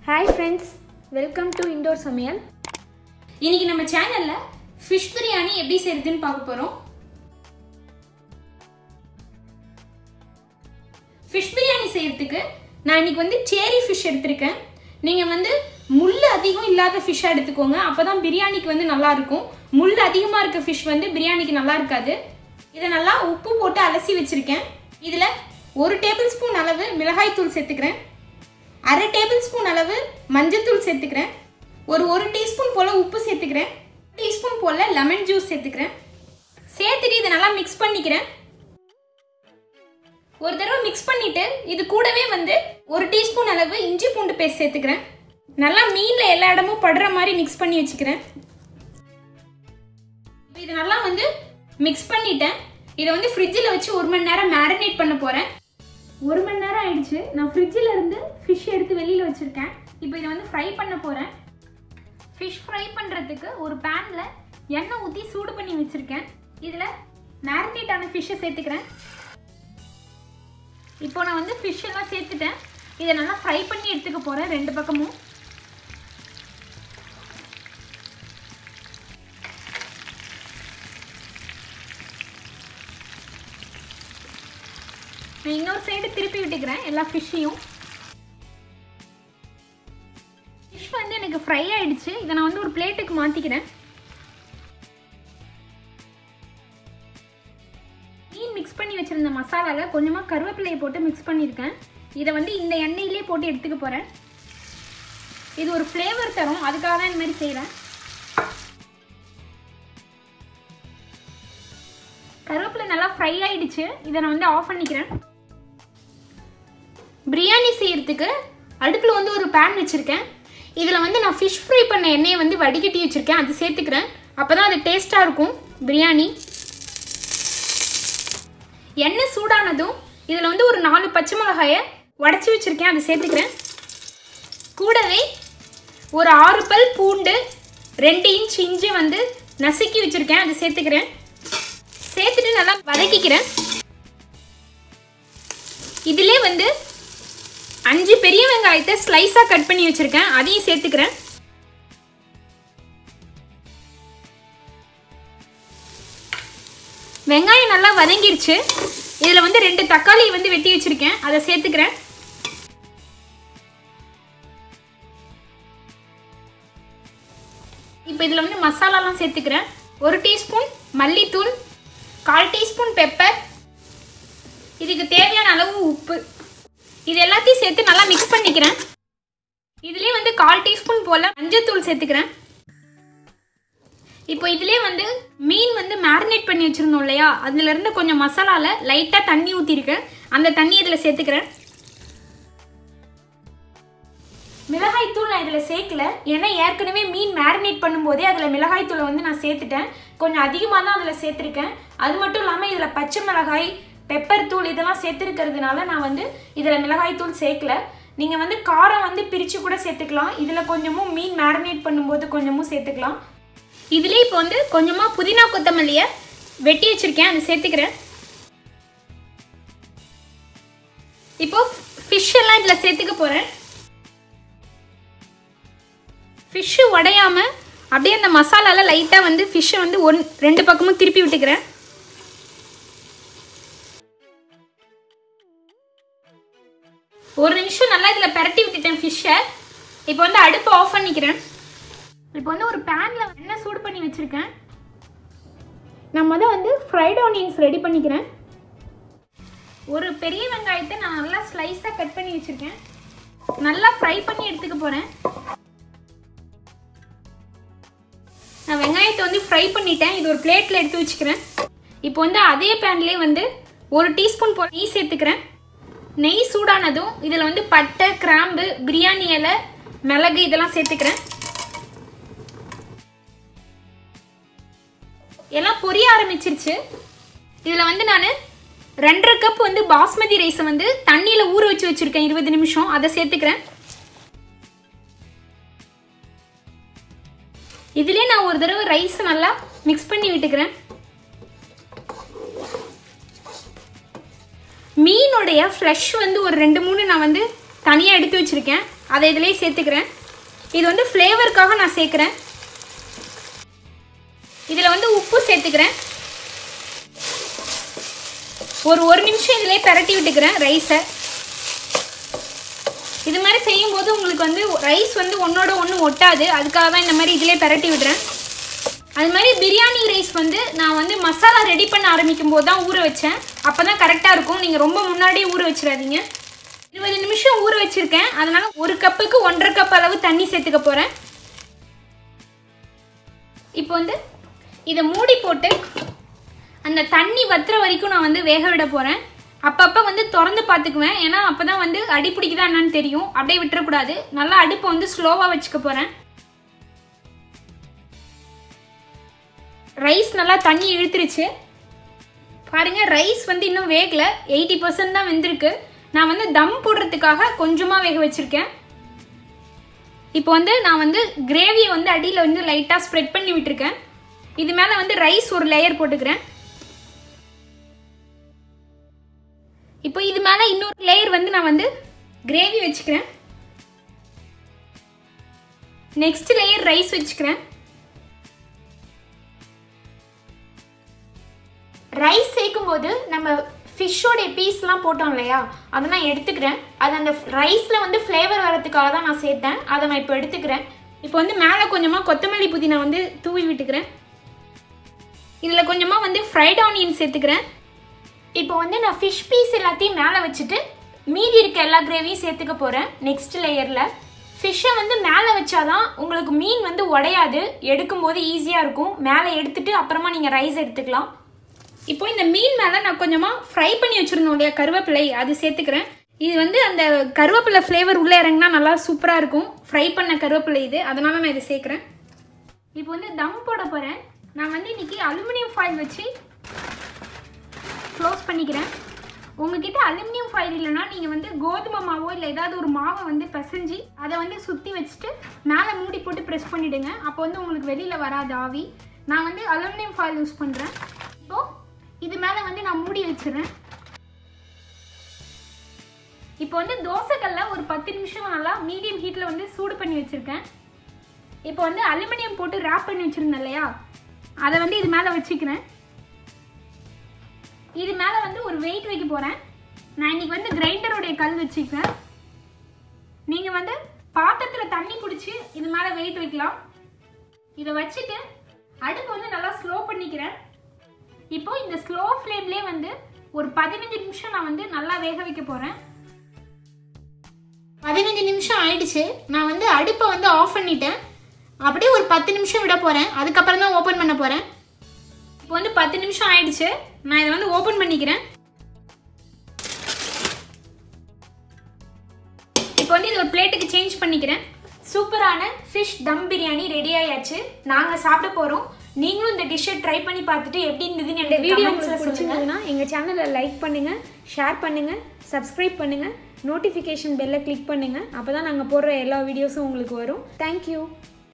Hi friends, welcome to Indoor Samayal. இன்னைக்கு நம்ம சேனல்ல fish biryani எப்படி செய்யறதுன்னு பார்க்க போறோம். fish biryani செய்யிறதுக்கு நான் இன்னைக்கு cherry fish எடுத்துர்க்கேன். நீங்க முள்ளு அதிகம் இல்லாத fish எடுத்துக்கோங்க. அப்பதான் பிரியாணிக்கு நல்லா இருக்கும். முள்ளு அதிகமா இருக்க fish பிரியாணிக்கு நல்லா இருக்காது. இத நல்லா உப்பு போட்டு அலசி வச்சிருக்கேன். இதுல 1 டேபிள்ஸ்பூன் அளவு மிளகாய் தூள் சேர்த்துக்கிறேன். 1/2 டேபிள்ஸ்பூன் அளவு மஞ்சள் தூள் சேர்த்துக்கிறேன். ஒரு 1 டீஸ்பூன் போல உப்பு சேர்த்துக்கிறேன். 1 டீஸ்பூன் போல லெமன் ஜூஸ் சேர்த்துக்கிறேன். சேர்த்துட்டு இத நல்லா mix பண்ணிக்கிறேன். ஒரு தடவை mix பண்ணிட்டு இது கூடவே 1 டீஸ்பூன் அளவு இஞ்சி பூண்டு பேஸ்ட் சேர்த்துக்கிறேன். நல்லா மீன்ல எல்லா இடமும் படுற மாதிரி mix பண்ணி வச்சுக்கிறேன். இப்போ இத நல்லா mix பண்ணிட்டேன். இத ஃப்ரிட்ஜ்ல வச்சு 1 மணி நேரம் மேரினேட் பண்ண போறேன். 1 மணி நேரம் ஆயிடுச்சு. நான் ஃப்ரிட்ஜ்ல இருந்து fish எடுத்து வெளியில வச்சிருக்கேன். இப்போ இத ஃப்ரை பண்ண போறேன். fish ஃப்ரை பண்றதுக்கு ஒரு panல எண்ணெய் ஊத்தி சூடு பண்ணி வச்சிருக்கேன். இதுல மேரினேட் ஆன fish சேர்த்துக்கிறேன். இப்போ நான் fish எல்லாம் சேர்த்துட்டேன். இத நல்லா ஃப்ரை பண்ணி எடுத்துக்க போறேன் ரெண்டு பக்கமும். நான் இன்னொரு சைடு திருப்பி விட்டுக்கிறேன் எல்லா ஃபிஷ்ஷையும். ஃபிஷ் எனக்கு ஃப்ரை ஆயிடுச்சு. இதை நான் ஒரு பிளேட்டுக்கு மாத்திக்கிறேன். மீன் மிக்ஸ் பண்ணி வச்சிருந்த மசாலால கொஞ்சமா கருவேப்பிலையை போட்டு மிக்ஸ் பண்ணியிருக்கேன். இதை இந்த எண்ணெயிலே போட்டு எடுத்துக்க போறேன். இது ஒரு ஃப்ளேவர் தரும், அதுக்காக தான் இந்த மாதிரி செய்யறேன். கருவேப்பிலை நல்லா ஃப்ரை ஆயிடுச்சு. இதை நான் ஆஃப் பண்ணிக்கிறேன். பிரியாணி செய்யறதுக்கு அடுப்புல ஒரு pan வச்சிருக்கேன். இதுல நான் fish fry பண்ண எண்ணெயை வடிகட்டி வச்சிருக்கேன். அது சேர்த்துக்கிறேன். அப்பதான் அது டேஸ்டா இருக்கும் பிரியாணி. எண்ணெய் சூடானதும் இதுல ஒரு 4 பச்சை மிளகாயை உடைச்சு வச்சிருக்கேன். அதை சேர்த்துக்கிறேன். கூடவே ஒரு 6 பல் பூண்டு, 2 இன்ச் இஞ்சி நசுக்கி வச்சிருக்கேன். அதை சேர்த்துக்கிறேன். சேர்த்துட்டு நல்லா வதக்கிக்கிறேன். இதிலே 5 பெரிய வெங்காயத்தை ஸ்லைஸா கட் பண்ணி வச்சிருக்கேன். அதையும் சேர்த்துக்கிறேன். வெங்காயம் நல்லா வதங்கிருச்சு. இதுல 2 தக்காளி வெட்டி வச்சிருக்கேன். அதை சேர்த்துக்கிறேன். இப்போ இதுல மசாலாலாம் சேர்த்துக்கிறேன். 1 டீஸ்பூன் மல்லித்தூள், 1/4 டீஸ்பூன் பெப்பர், இதுக்கு தேவையான அளவு உப்பு, இது எல்லாத்தையும் சேர்த்து நல்லா மிக்ஸ் பண்ணிக்கிறேன். இதுலயே 1/4 டீஸ்பூன் போல மஞ்சள் தூள் சேர்த்துக்கிறேன். இப்போ இதுலயே மீன் மேரினேட் பண்ணி வச்சிருந்தோம் இல்லையா, அதுல இருந்து கொஞ்சம் மசாலால லைட்டா தண்ணி ஊத்திருக்கேன். அந்த தண்ணி இதுல சேர்த்துக்கிறேன். மிளகாய் தூள் நான் இதுல சேர்க்கல, ஏன்னா ஏற்கனவே மீன் மேரினேட் பண்ணும்போதே அதுல மிளகாய் தூளை நான் சேர்த்துட்டேன். கொஞ்சம் அதிகமாக தான் அதில் சேர்த்துருக்கேன். அது மட்டும் இல்லாமல் இதில் பச்சை மிளகாய், பெப்பர் தூள் இதெல்லாம் சேர்த்துருக்கிறதுனால நான் இதில் மிளகாய் தூள் சேர்க்கல. நீங்கள் காரம் பிரித்து கூட சேர்த்துக்கலாம். இதில் கொஞ்சமும் மீன் மேரினேட் பண்ணும்போது கொஞ்சமும் சேர்த்துக்கலாம். இதுலேயே இப்போ கொஞ்சமாக புதினா கொத்தமல்லியை வெட்டி வச்சுருக்கேன். அதை சேர்த்துக்கிறேன். இப்போ ஃபிஷ் எல்லாம் இதில் சேர்த்துக்க போகிறேன். ஃபிஷ்ஷு உடையாமல் அப்படியே அந்த மசாலால லைட்டா ஃபிஷ்ஷை 2 பக்கமும் திருப்பி விட்டுக்கிறேன். ஒரு நிமிஷம் நல்லா இதில் பரட்டி விட்டுட்டேன் ஃபிஷ்ஷை. இப்போ அடுப்பை ஆஃப் பண்ணிக்கிறேன். இப்போ ஒரு பேன்ல எண்ணெய் சூடு பண்ணி வச்சிருக்கேன். நான் ஃப்ரைட் ஆனியன்ஸ் ரெடி பண்ணிக்கிறேன். ஒரு பெரிய வெங்காயத்தை நான் நல்லா ஸ்லைஸாக கட் பண்ணி வச்சிருக்கேன். நல்லா ஃப்ரை பண்ணி எடுத்துக்க போறேன். நான் வெங்காயத்தை ஃப்ரை பண்ணிட்டேன். இது ஒரு பிளேட்ல எடுத்து வச்சுக்கிறேன். இப்போ அதே பேன்லேயே 1 டீஸ்பூன் போல நெய் சேர்த்துக்கிறேன். நெய் சூடானதும் இதில் பட்டை, கிராம்பு, பிரியாணி இலை, மிளகு இதெல்லாம் சேர்த்துக்கிறேன். எல்லாம் பொரிய ஆரம்பிச்சிருச்சு. இதில் நான் 2.5 கப் பாஸ்மதி ரைஸை தண்ணியில் ஊற வச்சு வச்சிருக்கேன் 20 நிமிஷம். அதை சேர்த்துக்கிறேன். இதுலயே நான் ஒரு தடவை ரைஸ் நல்லா மிக்ஸ் பண்ணி விட்டுக்கிறேன். மீனோடைய ஃப்ளஷ் ஒரு 2-3 நான் தனியாக எடுத்து வச்சிருக்கேன். அதை இதிலே சேர்த்துக்கிறேன். இது வந்து ஃப்ளேவருக்காக நான் சேர்க்குறேன். இதில் வந்து உப்பு சேர்த்துக்கிறேன். ஒரு நிமிஷம் இதிலே பரட்டி விட்டுக்கிறேன் ரைஸை. இது மாதிரி செய்யும்போது உங்களுக்கு வந்து ரைஸ் வந்து ஒன்றோட ஒன்று ஒட்டாது, அதுக்காக தான் இந்த மாதிரி இதிலே பரட்டி விடுறேன். அது மாதிரி பிரியாணி ரைஸ் வந்து நான் வந்து மசாலா ரெடி பண்ண ஆரம்பிக்கும் போது தான் ஊற வச்சேன். அப்போ தான் கரெக்டாக இருக்கும். நீங்கள் ரொம்ப முன்னாடியே ஊற வச்சிடாதீங்க. 20 நிமிஷம் ஊற வச்சுருக்கேன். அதனால் 1 கப்புக்கு 1.5 கப் அளவு தண்ணி சேர்த்துக்க போகிறேன். இப்போ வந்து இதை மூடி போட்டு அந்த தண்ணி வத்துற வரைக்கும் நான் வந்து வேக விட போகிறேன். அப்பப்போ வந்து திறந்து பார்த்துக்குவேன், ஏன்னா அப்போ தான் வந்து அடி பிடிக்குதா என்னன்னு தெரியும். அப்படியே விட்டுறக்கூடாது. நல்லா அடுப்பை வந்து ஸ்லோவாக வச்சுக்க போகிறேன். ரைஸ் நல்லா தண்ணி இழுத்துருச்சு பாருங்கள். ரைஸ் வந்து இன்னும் வேகலை, 80% தான் வெந்திருக்கு. நான் வந்து தம் போடுறதுக்காக கொஞ்சமாக வேக வச்சுருக்கேன். இப்போ வந்து நான் வந்து கிரேவியை வந்து அடியில் வந்து லைட்டாக ஸ்ப்ரெட் பண்ணி விட்டுருக்கேன். இது மேலே வந்து ரைஸ் ஒரு லேயர் போட்டுக்கிறேன். இப்போ இது மேலே இன்னொரு லேயர் வந்து நான் வந்து கிரேவி வச்சுக்கிறேன். நெக்ஸ்ட் லேயர் ரைஸ் வச்சுக்கிறேன். ரைஸ் சேர்க்கும் போது நம்ம ஃபிஷ்ஷோடைய பீஸ்லாம் போட்டோம் இல்லையா, அதை நான் எடுத்துக்கிறேன். அது அந்த ரைஸில் வந்து ஃப்ளேவர் வரதுக்காக தான் நான் சேர்த்தேன். அதை நான் இப்போ எடுத்துக்கிறேன். இப்போ வந்து மேலே கொஞ்சமாக கொத்தமல்லி புதினா வந்து தூவி விட்டுக்கிறேன். இதில் கொஞ்சமாக வந்து ஃப்ரைட் ஆனியன் சேர்த்துக்கிறேன். இப்போ வந்து நான் ஃபிஷ் பீஸ் எல்லாத்தையும் மேலே வச்சுட்டு மீதி இருக்க எல்லா கிரேவியும் சேர்த்துக்க போகிறேன். நெக்ஸ்ட் லேயரில் ஃபிஷ்ஷை வந்து மேலே வச்சாதான் உங்களுக்கு மீன் வந்து உடையாது, எடுக்கும்போது ஈஸியாக இருக்கும். மேலே எடுத்துட்டு அப்புறமா நீங்கள் ரைஸ் எடுத்துக்கலாம். இப்போ இந்த மீன் மேலே நான் கொஞ்சமாக ஃப்ரை பண்ணி வச்சுருந்தோம் இல்லையா கருவேப்பிலை, அது சேர்த்துக்கிறேன். இது வந்து அந்த கருவேப்பிலை ஃப்ளேவர் உள்ளே இறங்கினா நல்லா சூப்பராக இருக்கும். ஃப்ரை பண்ண கருவேப்பிலை இது, அதனால நான் இதை சேர்க்குறேன். இப்போ வந்து தம் போட போகிறேன். நான் வந்து இன்றைக்கி அலுமினியம் ஃபாயில் வச்சு க்ளோஸ் பண்ணிக்கிறேன். உங்ககிட்ட அலுமினியம் ஃபாயில் இல்லைன்னா நீங்கள் வந்து கோதுமை மாவோ இல்லை ஏதாவது ஒரு மாவை வந்து பிசைஞ்சு அதை வந்து சுற்றி வச்சுட்டு மேலே மூடி போட்டு ப்ரெஸ் பண்ணிவிடுங்க. அப்போ வந்து உங்களுக்கு வெளியில் வராது ஆவி. நான் வந்து அலுமினியம் ஃபாயில் யூஸ் பண்ணுறேன். இப்போது இது மேலே வந்து நான் மூடி வச்சிடுறேன். இப்போ வந்து தோசைக்கல்ல ஒரு 10 நிமிஷம் நல்லா மீடியம் ஹீட்டில் வந்து சூடு பண்ணி வச்சுருக்கேன். இப்போ வந்து அலுமினியம் போட்டு ரேப் பண்ணி வச்சுருந்தேன் இல்லையா, அதை வந்து இது மேலே வச்சுக்கிறேன். இது மேலே வந்து ஒரு வெயிட் வைக்க போகிறேன். நான் இன்றைக்கி வந்து கிரைண்டருடைய கல் வச்சுக்கிறேன். நீங்கள் வந்து பாத்திரத்தில் தண்ணி பிடிச்சி இது மேலே வெயிட் வைக்கலாம். இதை வச்சுட்டு அடுப்பு வந்து நல்லா ஸ்லோ பண்ணிக்கிறேன். இப்போ இந்த ஸ்லோ ஃப்ளேம்லேயே வந்து ஒரு 15 நிமிஷம் நான் வந்து நல்லா வேக வைக்க போகிறேன். 15 நிமிஷம் ஆயிடுச்சு. நான் வந்து அடுப்பை வந்து ஆஃப் பண்ணிட்டேன். அப்படியே ஒரு 10 நிமிஷம் விட போகிறேன். அதுக்கப்புறம் தான் ஓப்பன் பண்ண போகிறேன். இப்போ வந்து 10 நிமிஷம் ஆயிடுச்சு. நான் இதை வந்து ஓப்பன் பண்ணிக்கிறேன். இப்போ வந்து இது ஒரு பிளேட்டுக்கு சேஞ்ச் பண்ணிக்கிறேன். சூப்பரான ஃபிஷ் தம் பிரியாணி ரெடி ஆயாச்சு. நாங்கள் சாப்பிட போகிறோம். நீங்களும் இந்த டிஷ்ஷை ட்ரை பண்ணி பார்த்துட்டு எப்படி இருந்ததுன்னு இந்த வீடியோ உங்களுக்கு பிடிச்சிருந்ததுன்னா எங்கள் சேனலை லைக் பண்ணுங்கள், ஷேர் பண்ணுங்கள், சப்ஸ்கிரைப் பண்ணுங்கள், நோட்டிஃபிகேஷன் பெல்லை கிளிக் பண்ணுங்கள். அப்போ தான் நாங்கள் போடுற எல்லா வீடியோஸும் உங்களுக்கு வரும். தேங்க்யூ.